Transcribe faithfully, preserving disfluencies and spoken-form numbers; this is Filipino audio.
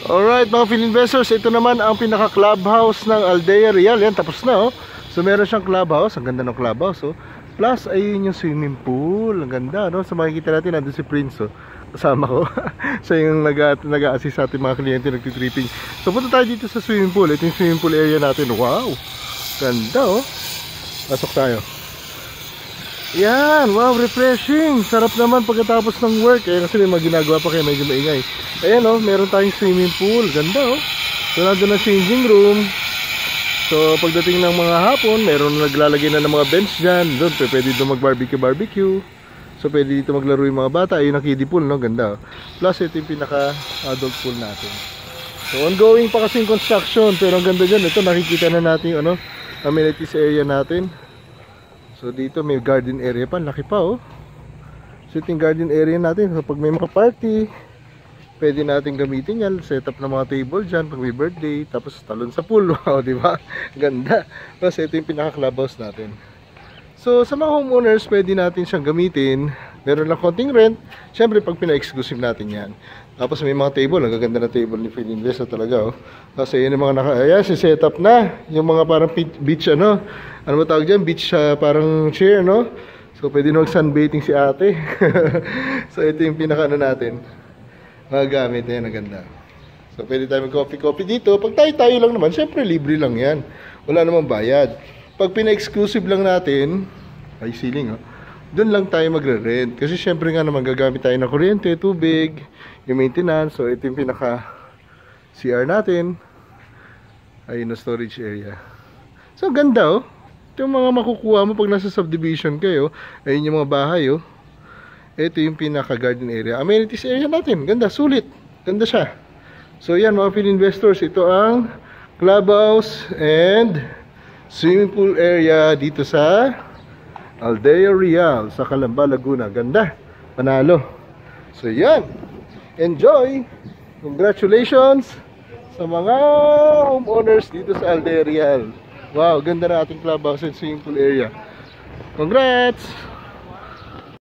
Alright mga Phil investors, ito naman ang pinaka clubhouse ng Aldea Real. Yan, tapos na oh. So meron siyang clubhouse, ang ganda ng clubhouse oh. Plus ayun yung swimming pool, ang ganda no. So makikita natin nandun si Prince oh, kasama ko. Siya yung nag-a-assist sa ating mga kliyente nagtitripping. So punta tayo dito sa swimming pool. Ito yung swimming pool area natin. Wow, ganda oh. Pasok tayo. Yan, wow, refreshing. Sarap naman pagkatapos ng work. Eh, kasi may mga ginagawa pa kaya medyo maingay. Ayan oh, meron tayong swimming pool. Ganda oh. So nandun na changing room. So pagdating ng mga hapon, meron naglalagay na ng mga bench dyan. Doon, pwede doon mag-barbecue barbecue. So pwede dito maglaro yung mga bata. Ayun ang kiddie pool, no? Ganda oh. Plus ito yung pinaka-adult pool natin. So ongoing pa kasing construction. Pero ang ganda dyan. Ito nakikita na natin yung ano, amenities area natin. So dito may garden area pa, laki pa oh. So ito yung garden area natin. So pag may mga party, pwede natin gamitin yan. Set up ng mga table dyan pag may birthday. Tapos talon sa pool, wow, diba? Ganda. Tapos ito yung pinaka clubhouse natin. So sa mga homeowners, pwede natin siyang gamitin. Meron lang konting rent. Siyempre pag pina-exclusive natin yan. Tapos may mga table, ang gaganda na table ni Phil Invest na talaga oh. Kasi yun yung mga naka, ayan, si set up na. Yung mga parang beach ano. Ano mo tawag dyan? Beach uh, parang chair no. So pwede nung sunbathing si ate. So ito yung pinaka ano natin. Mga gamit na yan, ang ganda. So pwede tayo mag-coffee-coffee dito. Pag tayo-tayo lang naman, syempre libre lang yan. Wala namang bayad. Pag pina-exclusive lang natin, ay ceiling oh, doon lang tayo magre-rent. Kasi syempre nga naman gagamit tayo ng kuryente, tubig, yung maintenance. So ito yung pinaka C R natin. Ayun na storage area. So ganda oh. Ito yung mga makukuha mo pag nasa subdivision kayo. Ayun yung mga bahay oh. Ito yung pinaka garden area. Amenities area natin. Ganda, sulit. Ganda siya. So yan mga Phil investors, ito ang clubhouse and swimming pool area dito sa Aldea Real sa Calamba, Laguna. Ganda. Panalo. So yan. Enjoy. Congratulations sa mga homeowners dito sa Aldea Real. Wow, ganda na ating clubhouse and swimming pool area. Congrats!